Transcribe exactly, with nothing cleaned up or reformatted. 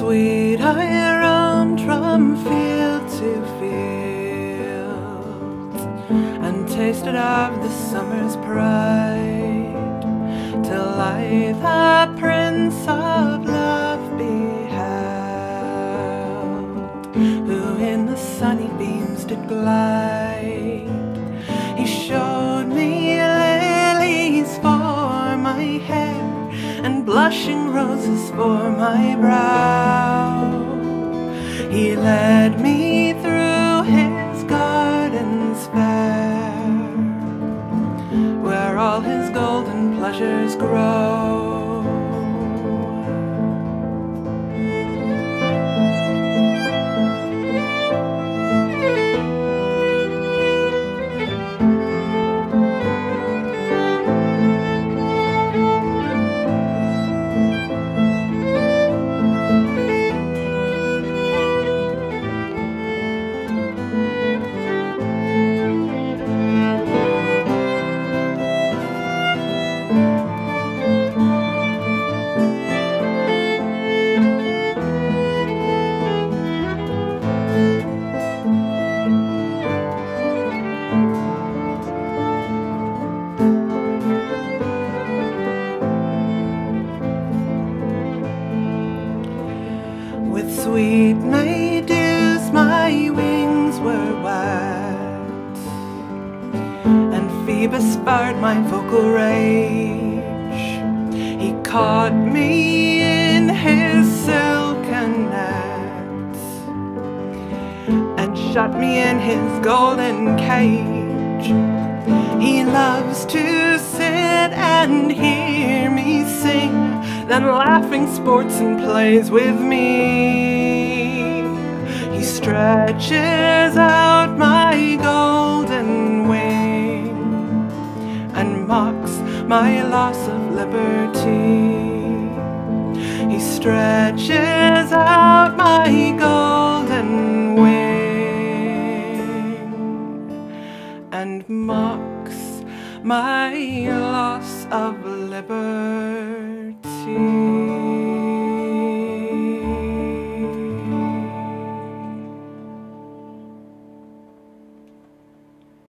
sweet I roamed from field to field, and tasted of the summer's pride, till I the Prince of Love beheld, who in the sunny beams did glide. He showed me lilies for my hair, and blushing roses for my brow. He led me through his gardens fair, where all his golden pleasures grow. With sweet May dews my wings were wet, and Phoebus barred my vocal rage. He caught me in his silken net, and shut me in his golden cage. He loves to sit and hear me sing, then laughing sports and plays with me. He stretches out my golden wing, and mocks my loss of liberty. He stretches out my golden wing, and mocks my loss of liberty.